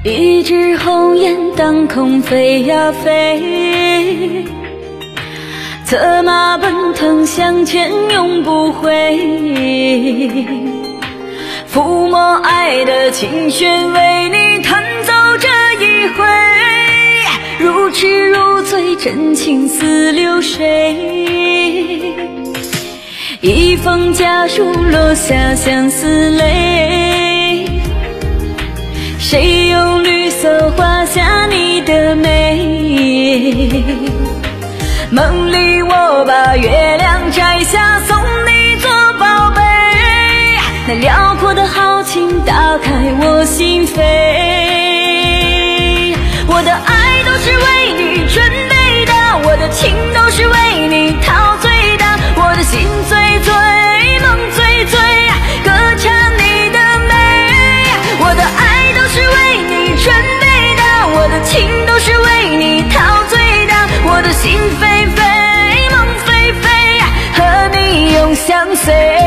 一只红雁当空飞呀飞，策马奔腾向前永不回。抚摸爱的琴弦，为你弹奏这一回，如痴如醉，真情似流水。一封家书落下相思泪，谁用绿色画下你的美？梦里我把月亮摘下送你做宝贝，那辽阔的豪情打开我心扉。我的爱都是为你准备的，我的情都是为你陶醉的，我的心醉醉，梦醉醉，歌唱你的美。我的爱都是为你准备的，我的情都是为你陶醉的，我的心飞飞，梦飞飞，和你永相随。